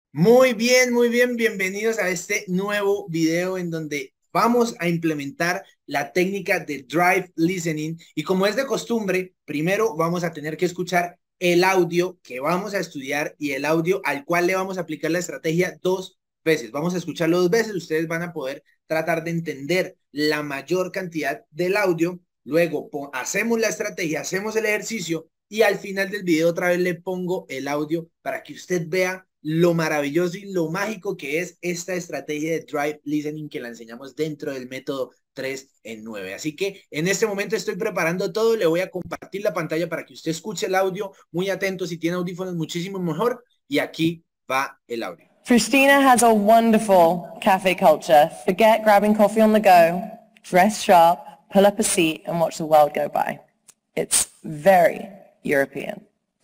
Muy bien, bienvenidos a este nuevo video en donde vamos a implementar la técnica de Drive Listening y como es de costumbre, primero vamos a tener que escuchar el audio que vamos a estudiar y el audio al cual le vamos a aplicar la estrategia dos veces. Vamos a escucharlo dos veces, ustedes van a poder tratar de entender la mayor cantidad del audio, luego hacemos la estrategia, hacemos el ejercicio y al final del video otra vez le pongo el audio para que usted vea lo maravilloso y lo mágico que es esta estrategia de Drive Listening que la enseñamos dentro del método 3 en 9. Así que en este momento estoy preparando todo, le voy a compartir la pantalla para que usted escuche el audio, muy atento, si tiene audífonos muchísimo mejor, y aquí va el audio. Pristina has a wonderful cafe culture. Forget grabbing coffee on the go, dress sharp, pull up a seat and watch the world go by. It's very European.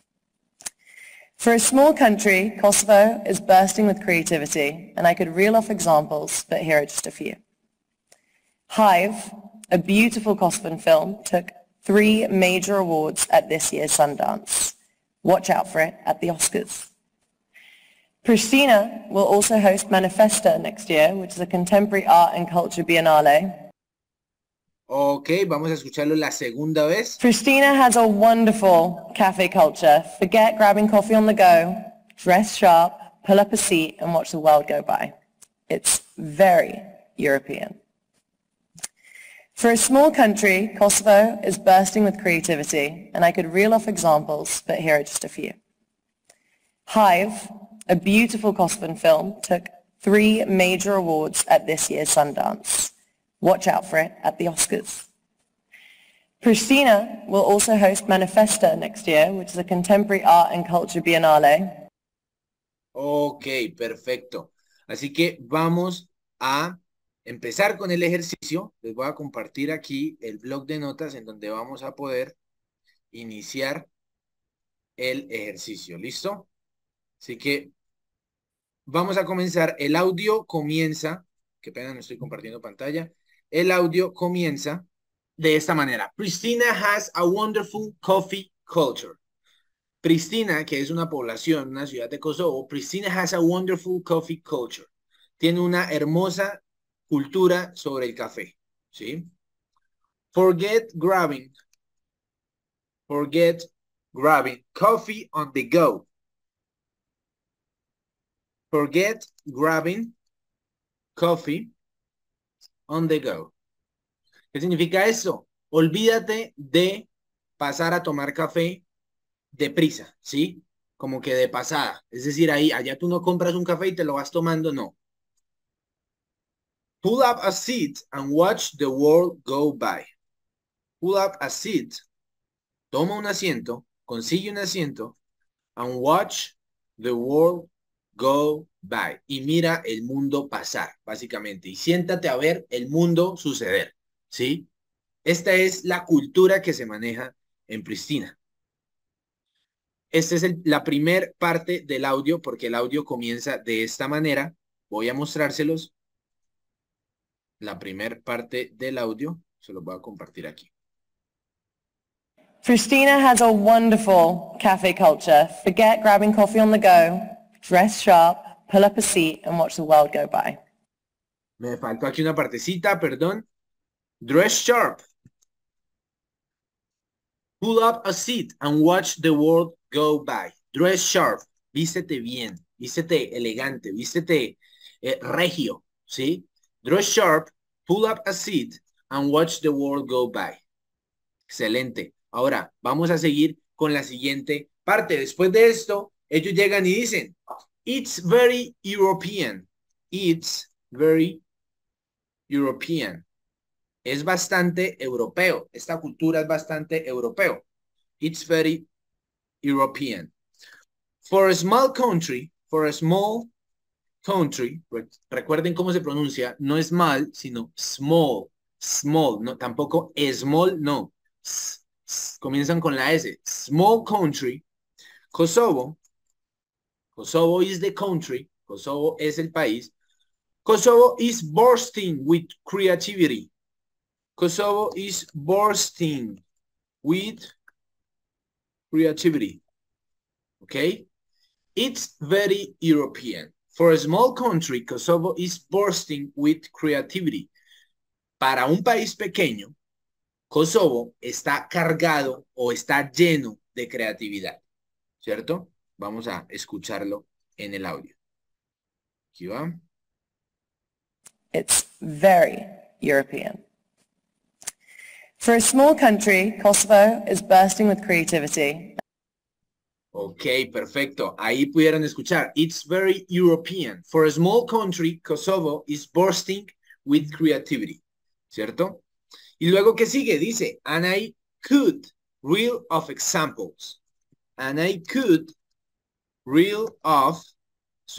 For a small country, Kosovo is bursting with creativity, and I could reel off examples, but here are just a few. Hive, a beautiful Kosovan film, took 3 major awards at this year's Sundance. Watch out for it at the Oscars. Pristina will also host Manifesta next year, which is a contemporary art and culture biennale. Ok, vamos a escucharlo la segunda vez. Pristina has a wonderful cafe culture. Forget grabbing coffee on the go, dress sharp, pull up a seat and watch the world go by. It's very European. For a small country, Kosovo is bursting with creativity, and I could reel off examples, but here are just a few. Hive, a beautiful Kosovan film, took 3 major awards at this year's Sundance. Watch out for it at the Oscars. Pristina will also host Manifesta next year, which is a contemporary art and culture biennale. Ok, perfecto. Así que vamos a empezar con el ejercicio. Les voy a compartir aquí el blog de notas en donde vamos a poder iniciar el ejercicio. ¿Listo? Así que vamos a comenzar. El audio comienza, qué pena, no estoy compartiendo pantalla. El audio comienza de esta manera. Pristina has a wonderful coffee culture. Pristina, que es una población, una ciudad de Kosovo, Pristina has a wonderful coffee culture. Tiene una hermosa cultura sobre el café. ¿Sí? Forget grabbing coffee on the go. Forget grabbing coffee on the go. ¿Qué significa eso? Olvídate de pasar a tomar café deprisa, ¿sí? Como que de pasada. Es decir, allá tú no compras un café y te lo vas tomando, no. Pull up a seat and watch the world go by. Pull up a seat. Toma un asiento, consigue un asiento, and watch the world go by. Y mira el mundo pasar, básicamente. Y siéntate a ver el mundo suceder, ¿sí? Esta es la cultura que se maneja en Pristina. Esta es la primer parte del audio, porque el audio comienza de esta manera. Voy a mostrárselos. La primer parte del audio, se los voy a compartir aquí. Pristina has a wonderful cafe culture. Forget grabbing coffee on the go, dress sharp, pull up a seat and watch the world go by. Me faltó aquí una partecita, perdón. Dress sharp. Pull up a seat and watch the world go by. Dress sharp. Vístete bien, vístete elegante, vístete regio, ¿sí? Dress sharp, pull up a seat and watch the world go by. Excelente. Ahora, vamos a seguir con la siguiente parte. Después de esto, ellos llegan y dicen, it's very European. It's very European. Es bastante europeo. Esta cultura es bastante europeo. It's very European. For a small country, recuerden cómo se pronuncia, no es small, sino small, no, tampoco small, no. Comienzan con la S. Small country, Kosovo is the country, Kosovo es el país. Kosovo is bursting with creativity. Kosovo is bursting with creativity. Okay? It's very European. For a small country, Kosovo is bursting with creativity. Para un país pequeño, Kosovo está cargado o está lleno de creatividad, ¿cierto? Vamos a escucharlo en el audio. Aquí va. It's very European. For a small country, Kosovo is bursting with creativity. Ok, perfecto. Ahí pudieron escuchar. It's very European. For a small country, Kosovo is bursting with creativity. ¿Cierto? Y luego, ¿qué sigue? Dice, and I could reel of examples. And I could reel of. Esto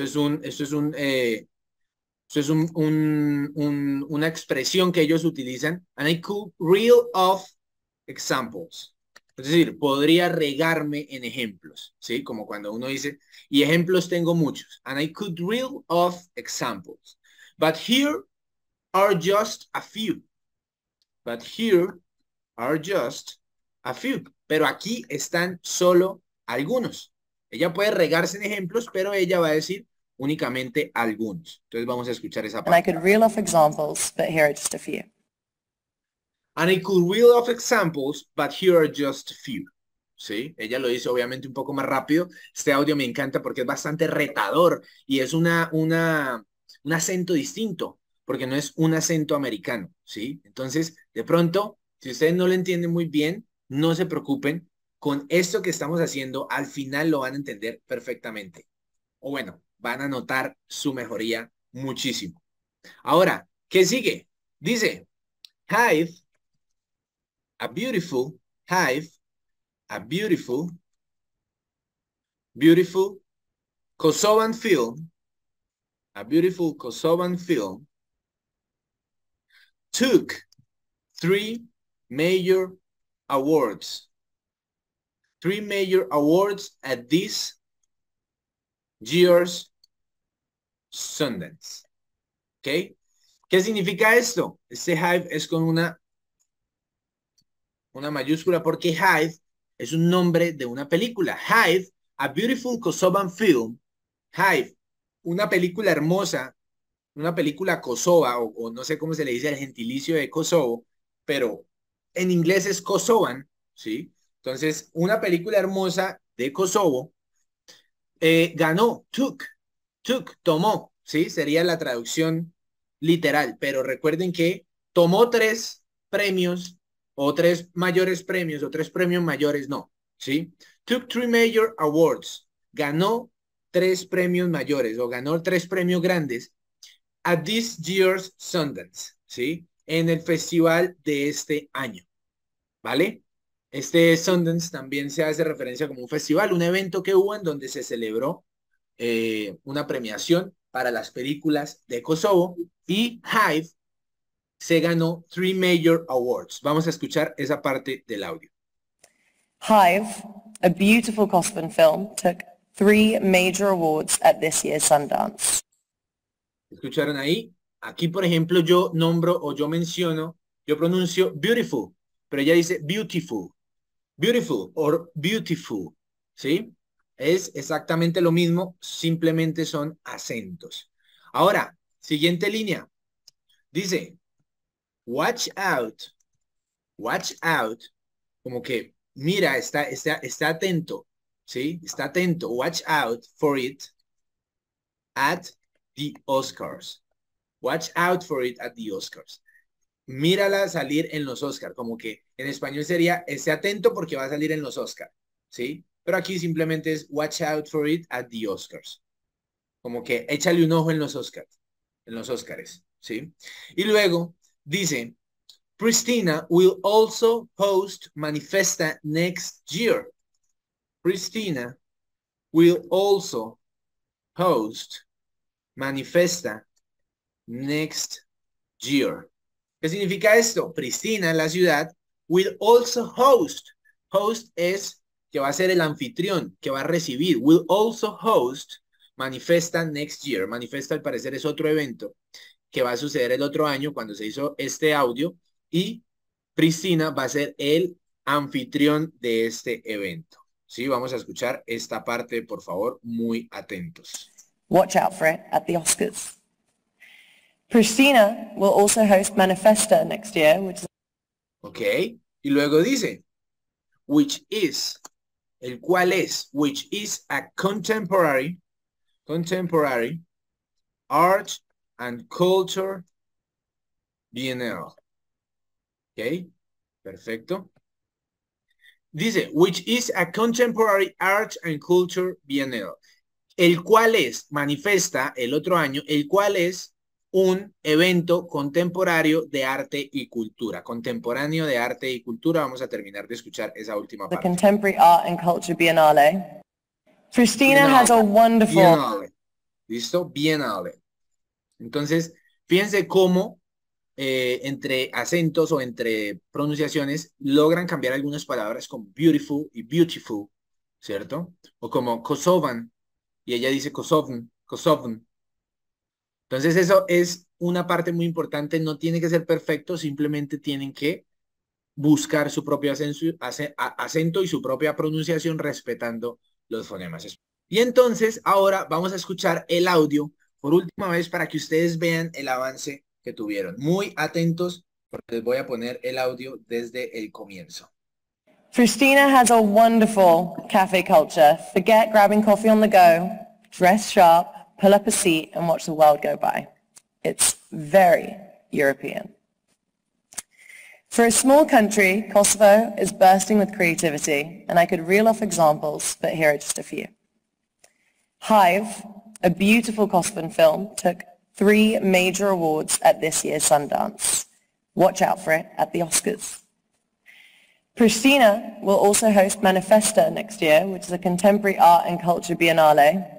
es una expresión que ellos utilizan. And I could reel of examples. Es decir, podría regarme en ejemplos, ¿sí? Como cuando uno dice, y ejemplos tengo muchos. And I could reel of examples. But here are just a few. But here are just a few. Pero aquí están solo algunos. Ella puede regarse en ejemplos, pero ella va a decir únicamente algunos. Entonces vamos a escuchar esa parte. And I could reel off examples, but here are just a few. And I could reel off examples, but here are just a few. ¿Sí? Ella lo dice obviamente un poco más rápido. Este audio me encanta porque es bastante retador y es un acento distinto, porque no es un acento americano, ¿sí? Entonces, de pronto, si ustedes no lo entienden muy bien, no se preocupen. Con esto que estamos haciendo, al final lo van a entender perfectamente. O bueno, van a notar su mejoría muchísimo. Ahora, ¿qué sigue? Dice, hive, a beautiful hive, a beautiful Kosovan film, a beautiful Kosovan film, took 3 major awards. 3 major awards at this year's Sundance. ¿Ok? ¿Qué significa esto? Este hive es con una mayúscula porque hive es un nombre de una película. Hive, a beautiful Kosovan film. Hive, una película hermosa, una película Kosova, o no sé cómo se le dice el gentilicio de Kosovo, pero en inglés es Kosovan, ¿sí? Entonces, una película hermosa de Kosovo ganó, took, tomó, ¿sí? Sería la traducción literal, pero recuerden que tomó 3 premios o 3 mayores premios o 3 premios mayores, no, ¿sí? Took 3 major awards, ganó 3 premios mayores o ganó 3 premios grandes at this year's Sundance, ¿sí? En el festival de este año, ¿vale? Este Sundance también se hace referencia como un festival, un evento que hubo en donde se celebró una premiación para las películas de Kosovo y Hive se ganó 3 major awards. Vamos a escuchar esa parte del audio. Hive, a beautiful Kosovan film, took 3 major awards at this year's Sundance. ¿Escucharon ahí? Aquí, por ejemplo, yo nombro o yo menciono, yo pronuncio beautiful, pero ella dice beautiful. Beautiful or beautiful, ¿sí? Es exactamente lo mismo, simplemente son acentos. Ahora, siguiente línea. Dice, watch out, como que, mira, está atento, ¿sí? Está atento, watch out for it at the Oscars. Watch out for it at the Oscars. Mírala salir en los Oscars, como que en español sería, esté atento porque va a salir en los Oscars, ¿sí? Pero aquí simplemente es watch out for it at the Oscars. Como que échale un ojo en los Oscars, ¿sí? Y luego dice, Pristina will also host Manifesta next year. Pristina will also host Manifesta next year. ¿Qué significa esto? Pristina, la ciudad, will also host. Host es que va a ser el anfitrión, que va a recibir. Will also host Manifesta next year. Manifesta al parecer es otro evento que va a suceder el otro año cuando se hizo este audio y Pristina va a ser el anfitrión de este evento. Sí, vamos a escuchar esta parte, por favor, muy atentos. Watch out for it at the Oscars. Pristina will also host Manifesta next year, which is... Ok, y luego dice, which is, el cual es, which is a contemporary art and culture biennial. Ok, perfecto. Dice, which is a contemporary art and culture biennial. El cual es, manifesta el otro año, el cual es un evento contemporáneo de arte y cultura. Contemporáneo de arte y cultura. Vamos a terminar de escuchar esa última the parte. Contemporary Art and Culture Biennale. Pristina has a wonderful... Biennale. ¿Listo? Biennale. Entonces, fíjense cómo entre acentos o entre pronunciaciones logran cambiar algunas palabras como beautiful y beautiful, ¿cierto? O como Kosovan, y ella dice Kosovan, Kosovan. Entonces eso es una parte muy importante, no tiene que ser perfecto, simplemente tienen que buscar su propio acento y su propia pronunciación respetando los fonemas. Y entonces ahora vamos a escuchar el audio por última vez para que ustedes vean el avance que tuvieron. Muy atentos porque les voy a poner el audio desde el comienzo. Pristina has a wonderful cafe culture. Forget grabbing coffee on the go, dress sharp, pull up a seat and watch the world go by. It's very European. For a small country, Kosovo is bursting with creativity, and I could reel off examples, but here are just a few. Hive, a beautiful Kosovan film, took 3 major awards at this year's Sundance. Watch out for it at the Oscars. Pristina will also host Manifesta next year, which is a contemporary art and culture biennale.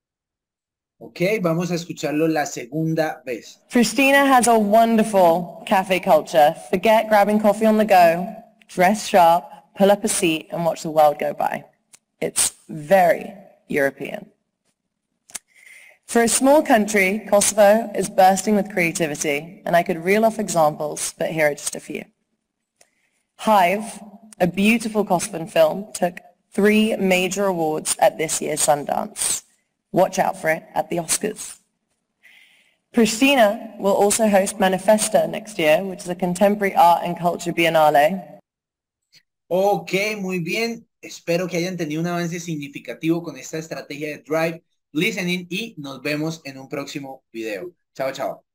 Ok, vamos a escucharlo la segunda vez. Pristina has a wonderful cafe culture. Forget grabbing coffee on the go, dress sharp, pull up a seat and watch the world go by. It's very European. For a small country, Kosovo is bursting with creativity, and I could reel off examples, but here are just a few. Hive, a beautiful Kosovan film, took 3 major awards at this year's Sundance. Watch out for it at the Oscars. Pristina will also host Manifesta next year, which is a contemporary art and culture biennale. Ok, muy bien. Espero que hayan tenido un avance significativo con esta estrategia de Drive Listening y nos vemos en un próximo video. Chao, chao.